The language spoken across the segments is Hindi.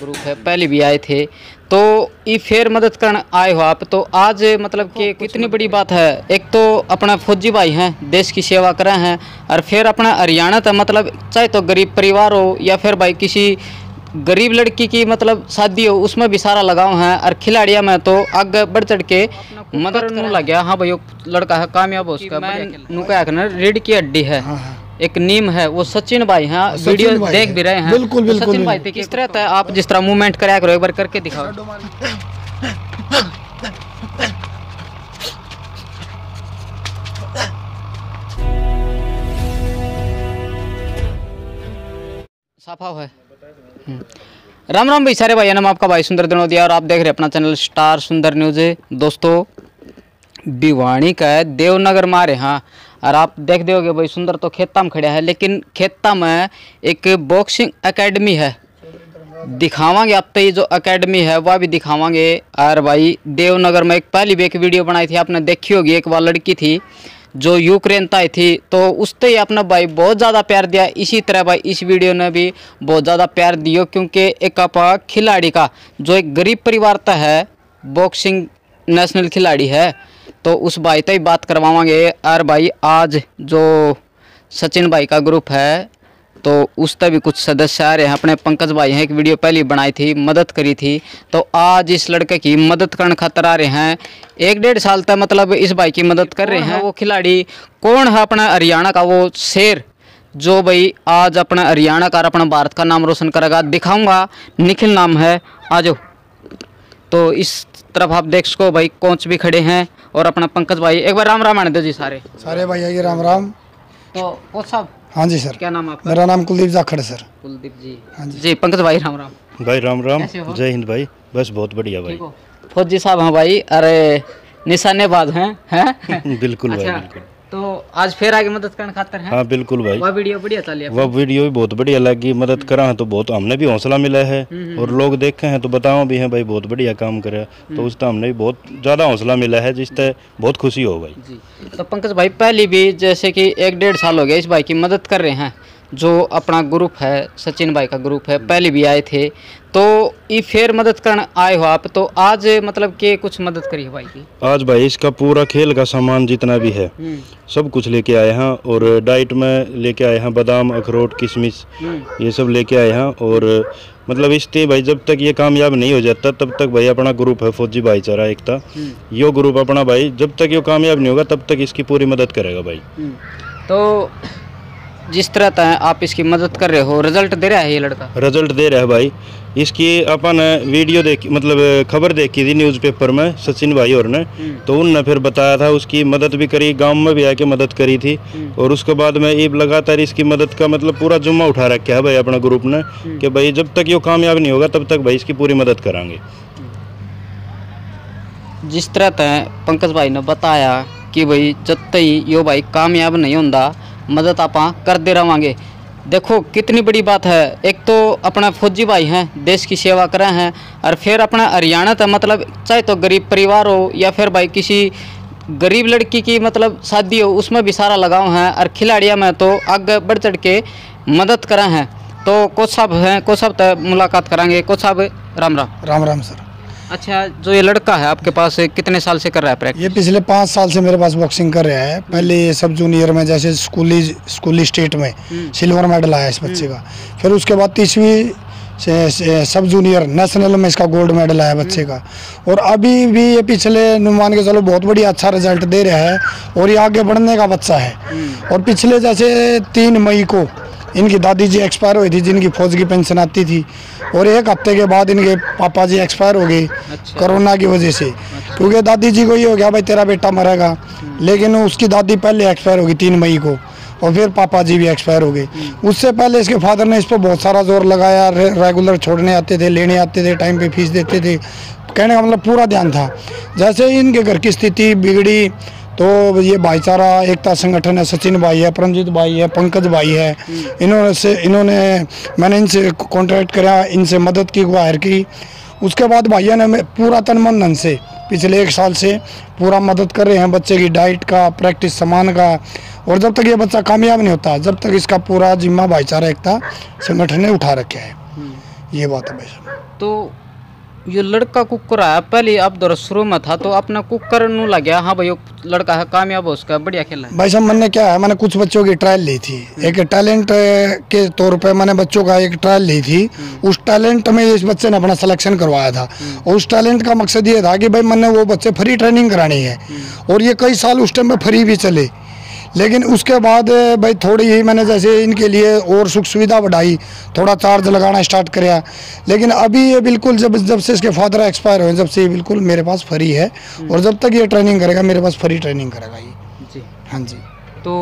ग्रुप है, पहले भी आए थे तो ये फिर मदद करने आए हो आप। तो आज मतलब कि कितनी बड़ी बात है, एक तो अपना फौजी भाई हैं, देश की सेवा कर रहे हैं, और फिर अपना हरियाणा था मतलब चाहे तो गरीब परिवार हो या फिर भाई किसी गरीब लड़की की मतलब शादी हो, उसमें भी सारा लगाव है। और खिलाड़िया में तो आगे बढ़ चढ़ के मदद करने लग गया। हाँ भाई वो लड़का है कामयाब हो उसका, मैं रीढ़ की हड्डी है, एक नीम है, वो सचिन भाई हैं, वीडियो देख भी रहे हैं। बिल्कुल बिल्कुल सचिन भाई किस तरह था, आप जिस तरह मूवमेंट कराया करो, एक बार करके दिखाओ। साफा है। राम राम भाई सारे भाई, नाम आपका भाई सुंदर दिनोदिया और आप देख रहे हैं अपना चैनल स्टार सुंदर न्यूज। दोस्तों भिवानी का है देवनगर मारे, हाँ, और आप देख दोगे भाई सुंदर तो खेता में खड़ा है, लेकिन खेता में एक बॉक्सिंग एकेडमी है, दिखावांगे आप तो ये जो एकेडमी है वह भी दिखावांगे। और भाई देवनगर में एक पहली भी एक वीडियो बनाई थी, आपने देखी होगी, एक बार लड़की थी जो यूक्रेन आई थी, तो उससे ही अपना भाई बहुत ज़्यादा प्यार दिया। इसी तरह भाई इस वीडियो ने भी बहुत ज़्यादा प्यार दियो, क्योंकि एक आप खिलाड़ी का जो एक गरीब परिवार का है, बॉक्सिंग नेशनल खिलाड़ी है, तो उस भाई तो ही बात करवावांगे। और भाई आज जो सचिन भाई का ग्रुप है तो उस तक भी कुछ सदस्य आ रहे हैं, अपने पंकज भाई हैं, एक वीडियो पहले बनाई थी, मदद करी थी, तो आज इस लड़के की मदद करने खातर आ रहे हैं। 1-1.5 साल तक मतलब इस भाई की मदद कर रहे हैं। वो खिलाड़ी कौन है, अपना हरियाणा का वो शेर जो भाई आज अपना हरियाणा का अपना भारत का नाम रोशन करेगा, दिखाऊंगा। निखिल नाम है, आ जाओ। तो इस तरफ आप देख सको भाई कोच भी खड़े हैं और अपना पंकज भाई, एक बार राम राम आने दो जी सारे भाई आइए, राम राम। तो कोच साहब, हाँ जी सर, क्या नाम आपका? मेरा नाम कुलदीप जाखड़ सर। कुलदीप जी, हाँ जी। जी पंकज भाई राम राम। भाई राम राम, जय हिंद भाई। बस बहुत बढ़िया भाई। फौजी साहब हैं भाई, अरे निशानेबाज हैं बिल्कुल अच्छा, भाई बिल्कुल। तो आज फिर आगे मदद करने खातर हैं। हाँ बिल्कुल भाई, वह वीडियो बढ़िया चली, वह वीडियो भी बहुत बढ़िया लगी, मदद करा है तो बहुत हमने भी हौसला मिला है, और लोग देखे हैं तो बताओ भी हैं भाई बहुत बढ़िया काम करे, तो उससे हमने भी बहुत ज़्यादा हौसला मिला है, जिससे बहुत खुशी हो भाई जी। तो पंकज भाई पहले भी जैसे कि 1-1.5 साल हो गया इस भाई की मदद कर रहे हैं, जो अपना ग्रुप है सचिन भाई का ग्रुप है, पहले भी आए थे, तो ये फिर मदद करने आए हो आप। तो आज मतलब कि कुछ मदद करी है भाई की? आज भाई इसका पूरा खेल का सामान जितना भी है सब कुछ लेके आए हैं, और डाइट में लेके आए हैं बादाम, अखरोट, किशमिश, ये सब लेके आए हैं। और मतलब इससे भाई जब तक ये कामयाब नहीं हो जाता तब तक भाई अपना ग्रुप है फौजी भाईचारा एकता, यो ग्रुप अपना भाई जब तक ये कामयाब नहीं होगा तब तक इसकी पूरी मदद करेगा भाई। तो जिस तरह तय आप इसकी मदद कर रहे हो, रिजल्ट दे रहा है ये लड़का? रिजल्ट दे रहा है भाई। इसकी अपन वीडियो देखी, मतलब खबर देखी थी न्यूज़पेपर में सचिन भाई और ने, तो उनने फिर बताया था, उसकी मदद भी करी, गांव में भी आके मदद करी थी, और उसके बाद में ये लगातार इसकी मदद का मतलब पूरा जुम्मा उठा रखा है भाई अपना ग्रुप ने, कि भाई जब तक ये कामयाब नहीं होगा तब तक भाई इसकी पूरी मदद करांगे। जिस तरह तय पंकज भाई ने बताया कि भाई जब तक यो भाई कामयाब नहीं होता मदद आप करते रहेंगे। देखो कितनी बड़ी बात है, एक तो अपना फौजी भाई हैं, देश की सेवा कर रहे हैं, और फिर अपना हरियाणा था मतलब चाहे तो गरीब परिवार हो या फिर भाई किसी गरीब लड़की की मतलब शादी हो, उसमें भी सारा लगाव है। और खिलाड़िया में तो आगे बढ़ चढ़ के मदद कर रहे हैं। तो कोच साहब हैं, कोच साहब तक मुलाकात कराएंगे। कोच साहब राम राम। राम राम सर। अच्छा, जो ये लड़का है आपके पास कितने साल से कर रहा है प्रैक्टिस? ये पिछले 5 साल से मेरे पास बॉक्सिंग कर रहा है। पहले सब जूनियर में जैसे स्कूली स्टेट में सिल्वर मेडल आया इस बच्चे का, फिर उसके बाद 30वीं से सब जूनियर नेशनल में इसका गोल्ड मेडल आया बच्चे का, और अभी भी ये पिछले मान के चलो बहुत बढ़िया अच्छा रिजल्ट दे रहा है, और ये आगे बढ़ने का बच्चा है। और पिछले जैसे 3 मई को इनकी दादी जी एक्सपायर हुई थी, जिनकी फौज की पेंशन आती थी, और 1 हफ्ते के बाद इनके पापा जी एक्सपायर हो गए। अच्छा। कोरोना की वजह से। अच्छा। क्योंकि दादी जी को ये हो गया भाई तेरा बेटा मरेगा, लेकिन उसकी दादी पहले एक्सपायर हो गई 3 मई को, और फिर पापा जी भी एक्सपायर हो गए। उससे पहले इसके फादर ने इस पर बहुत सारा जोर लगाया, रेगुलर छोड़ने आते थे, लेने आते थे, टाइम पे फीस देते थे, कहने का मतलब पूरा ध्यान था। जैसे ही इनके घर की स्थिति बिगड़ी तो ये भाईचारा एकता संगठन है, सचिन भाई है, परमजीत भाई है, पंकज भाई है, इन्होंने मैंने इनसे कॉन्ट्रैक्ट करा, इनसे मदद की, गुहार की। उसके बाद भैया ने पूरा तन मन धन से पिछले 1 साल से पूरा मदद कर रहे हैं बच्चे की डाइट का, प्रैक्टिस सामान का। और जब तक ये बच्चा कामयाब नहीं होता, जब तक इसका पूरा जिम्मा भाईचारा एकता संगठन ने उठा रखा है। ये बात है भाई साहब। तो ये लड़का कुकर आया पहले आप दर शुरू में था तो अपना कुकर नु लग गया हाँ भाई वो लड़का है कामयाब हो उसका बढ़िया खेला है। भाई साहब मैंने क्या है, मैंने कुछ बच्चों की ट्रायल ली थी, एक टैलेंट के तौर पे मैंने बच्चों का एक ट्रायल ली थी। उस टैलेंट में इस बच्चे ने अपना सिलेक्शन करवाया था और उस टैलेंट का मकसद ये था कि भाई मैंने वो बच्चे फ्री ट्रेनिंग करानी है और ये कई साल उस टाइम में फ्री भी चले। लेकिन उसके बाद भाई थोड़ी ही मैंने जैसे इनके लिए और सुख सुविधा बढ़ाई, थोड़ा चार्ज लगाना स्टार्ट किया। लेकिन अभी ये बिल्कुल जब से इसके फादर एक्सपायर हुए जब से ये बिल्कुल मेरे पास फ्री है और जब तक ये ट्रेनिंग करेगा मेरे पास फ्री ट्रेनिंग करेगा ये जी। हाँ जी। तो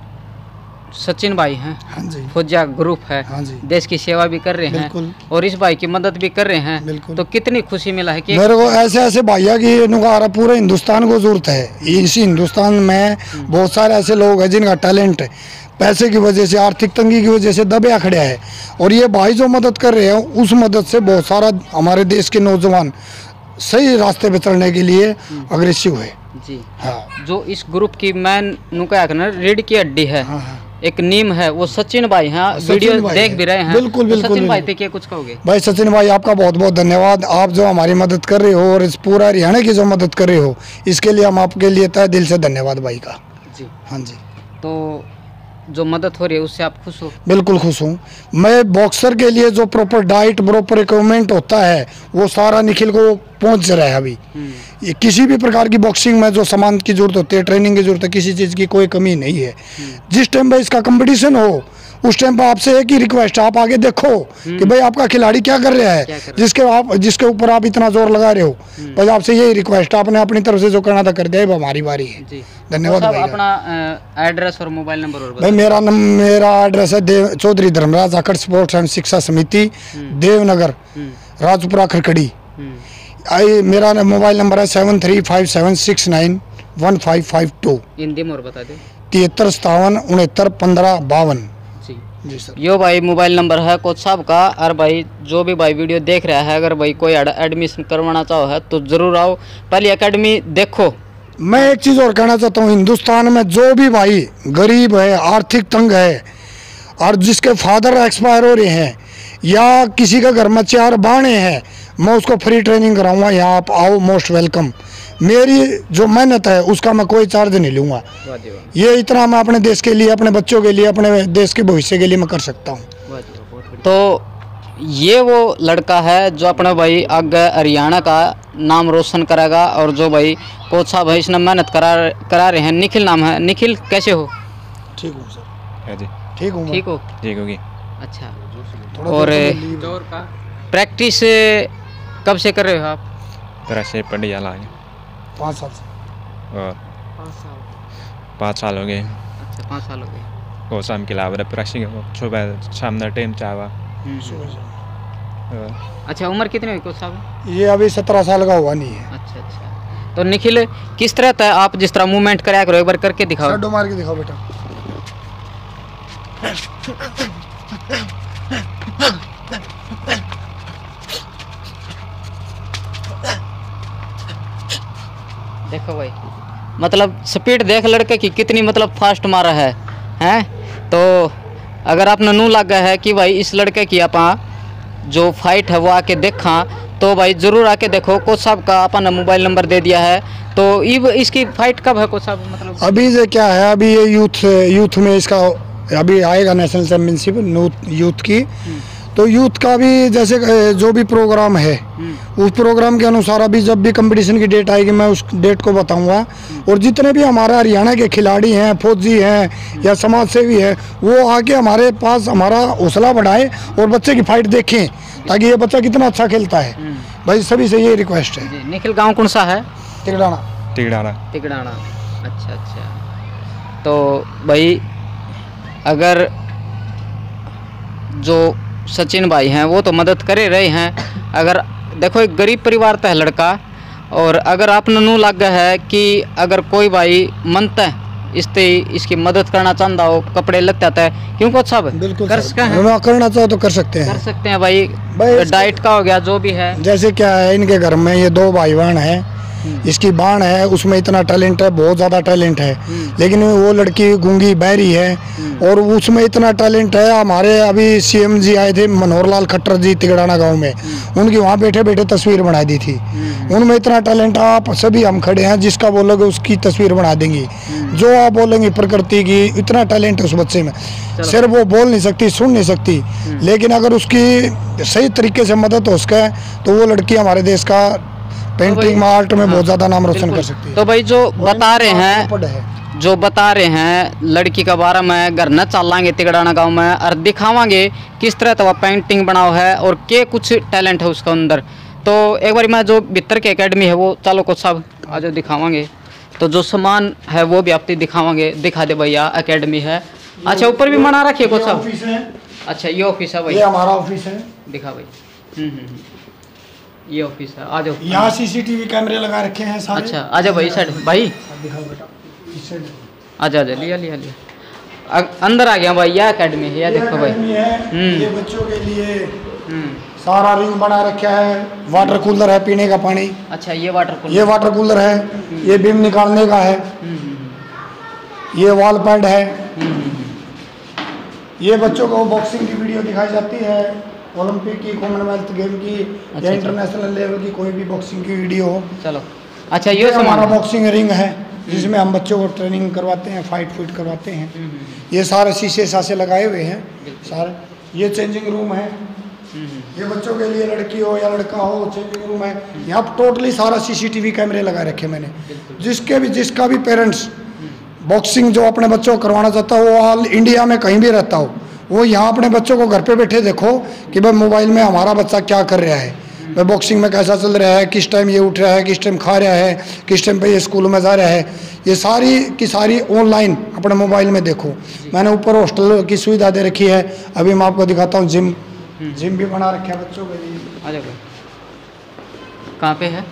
सचिन भाई हैं, हाँ जी। फौजिया ग्रुप है, हाँ जी। देश की सेवा भी कर रहे हैं बिल्कुल। और इस भाई की मदद भी कर रहे हैं। बिल्कुल। तो कितनी खुशी मिला है कि मेरे को ऐसे भैया की नुकारा पूरे हिंदुस्तान को जरूरत है। इसी हिंदुस्तान में बहुत सारे ऐसे लोग हैं जिनका टैलेंट पैसे की वजह से, आर्थिक तंगी की वजह से दबया खड़ा है और ये भाई जो मदद कर रहे हैं उस मदद से बहुत सारा हमारे देश के नौजवान सही रास्ते पे चलने के लिए अग्रेसिव है जी। हाँ। जो इस ग्रुप की मैन नुका रीढ़ की हड्डी है, हाँ, हाँ। एक नीम है, वो सचिन भाई हैं। वीडियो भाई देख है। भी रहे हैं। बिल्कुल तो बिल्कुल सचिन भाई बिल्कुल। थे क्या कुछ कहोगे? भाई सचिन भाई आपका बहुत बहुत धन्यवाद। आप जो हमारी मदद कर रहे हो और इस पूरा हरियाणा की जो मदद कर रहे हो इसके लिए हम आपके लिए तहे दिल से धन्यवाद भाई का। जी। हाँ जी। तो जो मदद हो रही है उससे आप खुश हो? बिल्कुल खुश हूँ मैं। बॉक्सर के लिए जो प्रॉपर डाइट प्रॉपर इक्विपमेंट होता है वो सारा निखिल को पहुँच रहा है अभी। ये किसी भी प्रकार की बॉक्सिंग में जो सामान की जरूरत होती है, ट्रेनिंग की जरूरत है, किसी चीज़ की कोई कमी नहीं है। जिस टाइम पे इसका कंपटीशन हो उस टाइम पे आपसे एक ही रिक्वेस्ट है, आप आगे देखो कि भाई आपका खिलाड़ी क्या कर रहा है, जिसके ऊपर आप इतना जोर लगा रहे हो। बस आपसे यही रिक्वेस्ट, आपने अपनी तरफ से जो करना था कर दिया, अब हमारी बारी है। जी। धन्यवाद तो भाई। अपना एड्रेस और मोबाइल नंबर और भाई मेरा एड्रेस है चौधरी धर्मराज आकड़ स्पोर्ट्स एंड शिक्षा समिति, देवनगर, राजपुरा, खरकड़ी। मेरा मोबाइल नंबर है 7357691552। हिंदी में और बता दे। 7357691552। जी जी सर। यो भाई मोबाइल नंबर है कोच साहब का। और भाई जो भी भाई वीडियो देख रहा है, अगर भाई कोई एडमिशन करवाना चाहो है तो जरूर आओ, पहले एकेडमी देखो। मैं एक चीज़ और कहना चाहता हूँ, हिंदुस्तान में जो भी भाई गरीब है, आर्थिक तंग है और जिसके फादर एक्सपायर हो रहे हैं या किसी का घर में 4 बाणे हैं, मैं उसको फ्री ट्रेनिंग कराऊंगा। यहाँ आप आओ, मोस्ट वेलकम। मेरी जो मेहनत है उसका मैं कोई चार्ज नहीं लूँगा। ये इतना मैं अपने देश के लिए, अपने बच्चों के लिए, अपने देश के भविष्य के लिए मैं कर सकता हूँ। तो ये वो लड़का है जो अपना भाई आगे हरियाणा का नाम रोशन करेगा। और जो भाई कोच साहब है इसने मेहनत करा रहे हैं। निखिल नाम है। निखिल कैसे हो? ठीक हूँ सर। जी ठीक हूँ। ठीक हो? ठीक होगी। अच्छा। और प्रैक्टिस कब से कर रहे हो आप? तरह से पढ़ी जाला 5 साल से। और 5 साल हो गए। अच्छा 5 साल हो गए। वो शाम के अलावा प्रैक्टिस सुबह शाम का टाइम चाहवा। अच्छा उम्र कितनी हुई कोच साहब? ये अभी 17 साल का हुआ नहीं है। अच्छा अच्छा। तो निखिल किस तरह था, आप जिस तरह मूवमेंट कराया करो, एक बार करके दिखाओ। शड्डो मार के दिखाओ बेटा। देखो भाई, मतलब स्पीड देख लड़के की कितनी मतलब फास्ट मारा है हैं। तो अगर आपने नू लगा है कि भाई इस लड़के की आप जो फाइट है वो आके देखा तो भाई ज़रूर आके देखो। कोच साहब का अपन मोबाइल नंबर दे दिया है। तो इसकी फाइट कब है कोच साहब? मतलब अभी से क्या है, अभी ये यूथ में इसका अभी आएगा नेशनल चैम्पियनशिप यूथ की। तो यूथ का भी जैसे जो भी प्रोग्राम है उस प्रोग्राम के अनुसार अभी जब भी कंपटीशन की डेट आएगी मैं उस डेट को बताऊंगा। और जितने भी हमारा हरियाणा के खिलाड़ी हैं, फौजी हैं या समाज सेवी हैं, वो आके हमारे पास हमारा हौसला बढ़ाएं और बच्चे की फाइट देखें ताकि ये बच्चा कितना अच्छा खेलता है। भाई सभी से ये रिक्वेस्ट है। निखिल गाँव कौन सा है? तिगड़ाना। तिगड़ाना। अच्छा अच्छा। तो भाई अगर जो सचिन भाई हैं वो तो मदद करे रहे हैं। अगर देखो एक गरीब परिवार का है लड़का, और अगर आपने नू लगा है कि अगर कोई भाई मनता है इसकी मदद करना चाहता हो, कपड़े लगते आता है, क्यों कोच साहब? बिल्कुल करना चाहो तो कर सकते हैं भाई डाइट का हो गया जो भी है। जैसे क्या है, इनके घर में ये 2 भाई बहन हैं, इसकी बाण है, उसमें इतना टैलेंट है, बहुत ज़्यादा टैलेंट है। लेकिन वो लड़की गूंगी बहरी है और उसमें इतना टैलेंट है। हमारे अभी CM जी आए थे, मनोहर लाल खट्टर जी, तिगड़ाना गांव में, उनकी वहाँ बैठे बैठे तस्वीर बना दी थी। उनमें इतना टैलेंट, आप सभी हम खड़े हैं, जिसका बोलोगे उसकी तस्वीर बना देंगी। जो आप बोलेंगे प्रकृति की, इतना टैलेंट है उस बच्चे में। सिर्फ वो बोल नहीं सकती, सुन नहीं सकती, लेकिन अगर उसकी सही तरीके से मदद हो सके तो वो लड़की हमारे देश का पेंटिंग में, आर्ट में बहुत ज़्यादा नाम रोशन कर सकती है। तो भाई जो बता रहे हैं लड़की का बारे में, घर न चलांगे तिगड़ाना गांव में और दिखावांगे किस तरह तो पेंटिंग बनाओ है और के कुछ टैलेंट है उसके अंदर। तो एक बार मैं जो भीतर की एकेडमी है वो चलो कुछ सब आज दिखावांगे। तो जो सामान है वो भी आप दिखावांगे। दिखा दे भैया, एकेडमी है। अच्छा, ऊपर भी मना रखिए कुछ सब। अच्छा, ये ऑफिस है भाई, ये हमारा ऑफिस है। दिखा भाई। ये ऑफिस है। आ जाओ। यहाँ CCTV कैमरे लगा रखे हैं सारे। अच्छा, आ जाओ भाई साइड भाई, दिखाओ बेटा, इस साइड। आजा लिया अंदर आ गया भाई। यह एकेडमी है, यह देखो भाई। ये बच्चों के लिए सारा रिंग बना रखा है। वाटर कूलर है पीने का पानी। अच्छा, ये वाटर कूलर है। ये बीम निकालने का है। ये वॉल पैड है। ये बच्चों को बॉक्सिंग की वीडियो दिखाई जाती है, ओलंपिक की, कॉमनवेल्थ गेम की, या इंटरनेशनल लेवल की कोई भी बॉक्सिंग की वीडियो हो। चलो। अच्छा, ये हमारा बॉक्सिंग रिंग है जिसमें हम बच्चों को ट्रेनिंग करवाते हैं, फाइट करवाते हैं। ये सारे शीशे सासे लगाए हुए हैं सारे। ये चेंजिंग रूम है। ये बच्चों के लिए, लड़की हो या लड़का हो, चेंजिंग रूम है। यहाँ टोटली सारा CCTV कैमरे लगा रखे मैंने। जिसका भी पेरेंट्स बॉक्सिंग जो अपने बच्चों को करवाना चाहता हो, वो ऑल इंडिया में कहीं भी रहता हो, वो यहाँ अपने बच्चों को घर पे बैठे देखो कि भाई मोबाइल में हमारा बच्चा क्या कर रहा है, भाई बॉक्सिंग में कैसा चल रहा है, किस टाइम ये उठ रहा है, किस टाइम खा रहा है, किस टाइम पे ये स्कूल में जा रहा है। ये सारी की सारी ऑनलाइन अपने मोबाइल में देखो। मैंने ऊपर हॉस्टल की सुविधा दे रखी है। अभी मैं आपको दिखाता हूँ। जिम भी बना रखा है बच्चों के लिए। आ जाओ। कहाँ पे है?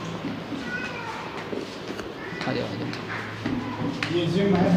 आ जाओ। ये जिम है।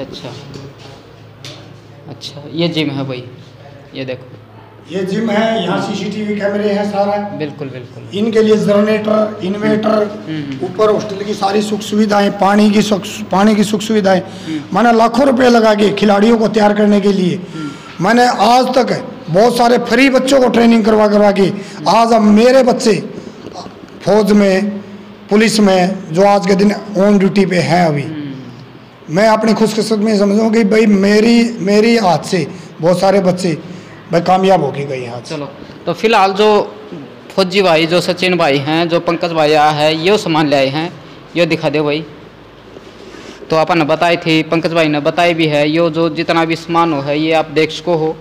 अच्छा, ये जिम है भाई, ये देखो। ये जिम है। यहाँ CCTV कैमरे हैं सारा। बिल्कुल। इनके लिए जनरेटर, इन्वेटर, ऊपर हॉस्टल की सारी सुख सुविधाएं, पानी की सुख सुविधाएं। मैंने लाखों रुपए लगा के खिलाड़ियों को तैयार करने के लिए, मैंने आज तक बहुत सारे फ्री बच्चों को ट्रेनिंग करवा के आज अब मेरे बच्चे फौज में, पुलिस में, जो आज के दिन ऑन ड्यूटी पे हैं। अभी मैं अपनी खुशकिस्मती समझूँ कि भाई मेरी हाथ से बहुत सारे बच्चे भाई कामयाब होके गए हैं। चलो, तो फिलहाल जो फौजी भाई, जो सचिन भाई हैं, जो पंकज भाई आया है, ये सामान ले आए हैं। ये दिखा दो भाई। तो अपन ने बताई थी, पंकज भाई ने बताई भी है। ये जो जितना भी सामान हो है, ये आप देख सको हो।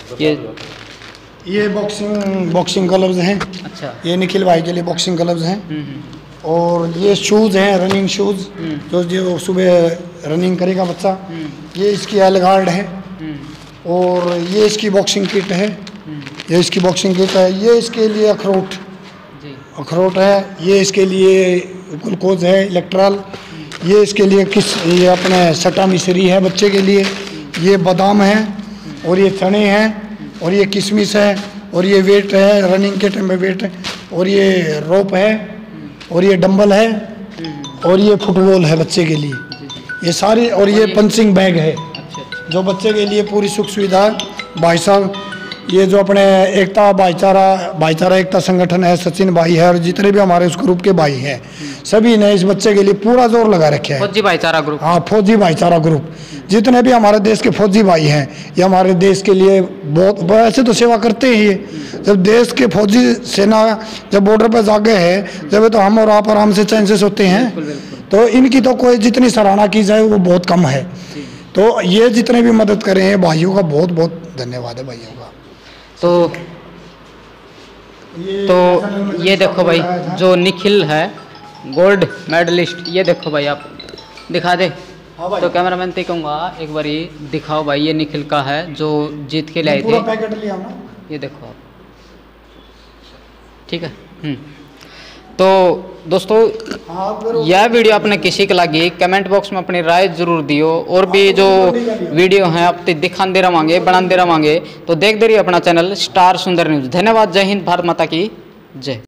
ये बॉक्सिंग ग्लव्स हैं। अच्छा, ये निखिल भाई के लिए बॉक्सिंग ग्लव्स हैं। और ये शूज़ हैं, रनिंग शूज़, जो सुबह रनिंग करेगा बच्चा। ये इसकी एल गार्ड है। और ये इसकी बॉक्सिंग किट है। ये इसकी बॉक्सिंग किट है। ये इसके लिए अखरोट है। ये इसके लिए ग्लूकोज है, इलेक्ट्रॉल। ये इसके लिए ये अपने सटा मिश्री है बच्चे के लिए। ये बादाम है और ये चने हैं और ये किशमिश है और ये वेट है, रनिंग के टाइम में वेट है। और ये रोप है और ये डंबल है और ये फुटबॉल है बच्चे के लिए, ये सारी। और ये पंचिंग बैग है जो बच्चे के लिए पूरी सुख सुविधा है। भाई साहब, ये जो अपने एकता भाईचारा एकता संगठन है, सचिन भाई है और जितने भी हमारे उस ग्रुप के भाई हैं, सभी ने इस बच्चे के लिए पूरा जोर लगा रखे है। फौजी भाईचारा ग्रुप। हाँ, फौजी भाईचारा ग्रुप। जितने भी हमारे देश के फौजी भाई हैं, ये हमारे देश के लिए बहुत ऐसे तो सेवा करते ही है। जब देश के फौजी सेना जब बॉर्डर पर जागे है, जब तो हम और आप आराम से चैन से सोते हैं। तो इनकी तो कोई जितनी सराहना की जाए वो बहुत कम है। तो ये जितने भी मदद कर रहे हैं भाइयों का बहुत बहुत धन्यवाद है भाइयों का। तो ये देखो भाई, जो निखिल है गोल्ड मेडलिस्ट, ये देखो भाई, आप दिखा दे। तो कैमरामैन से कहूँगा एक बार ये दिखाओ भाई। ये निखिल का है जो जीत के लाए थे। पैकेट लिया ना, ये देखो आप, ठीक है। तो दोस्तों, यह वीडियो आपने किसी के लगी, कमेंट बॉक्स में अपनी राय जरूर दियो। और भी जो वीडियो हैं आप दिखाते रहोगे, बनाते रहोगे। तो देखते रहिए अपना चैनल स्टार सुंदर न्यूज़। धन्यवाद। जय हिंद, भारत माता की जय।